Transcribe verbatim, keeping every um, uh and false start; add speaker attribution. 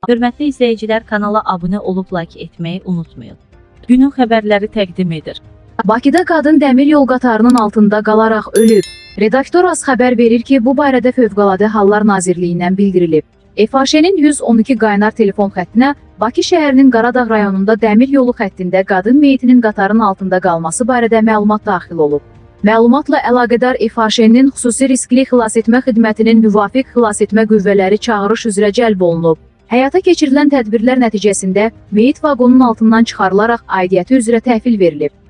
Speaker 1: Hörmətli izləyicilər, kanala abunə olub like etməyi unutmayın. Günün xəbərləri təqdim edir.
Speaker 2: Bakıda qadın dəmir yol qatarının altında qalaraq ölüb. Redaktor az xəbər verir ki, bu barədə Fövqəladə Hallar Nazirliyindən bildirilib. F H Ş'nin yüz on iki qaynar telefon xəttinə Bakı şəhərinin Qaradağ rayonunda dəmir yolu xəttində qadın meyitinin qatarın altında qalması barədə məlumat daxil olub. Məlumatla əlaqədar F H Ş'nin xüsusi riskli xilasetmə xidmətinin müvafiq xilasetmə qüvvələri çağırış üzrə cəlb olunub. Həyata keçirilən tədbirlər nəticəsində meyit vaqonun altından çıxarılaraq aidiyyəti üzrə təhvil verilib.